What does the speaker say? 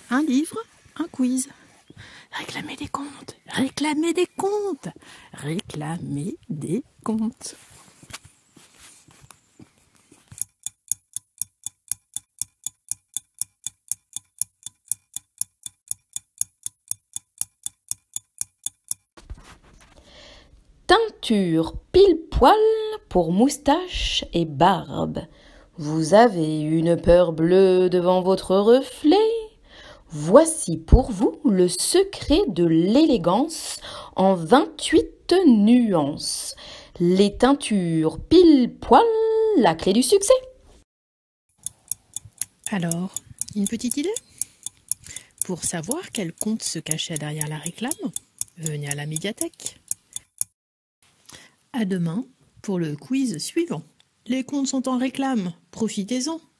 Un livre, un quiz. Réclamez des comptes, réclamez des comptes, réclamez des comptes. Teinture pile-poil pour moustache et barbe. Vous avez une peur bleue devant votre reflet? Voici pour vous le secret de l'élégance en 28 nuances. Les teintures pile-poil, la clé du succès. Alors, une petite idée? Pour savoir quel compte se cachait derrière la réclame, venez à la médiathèque. À demain pour le quiz suivant. Les comptes sont en réclame, profitez-en.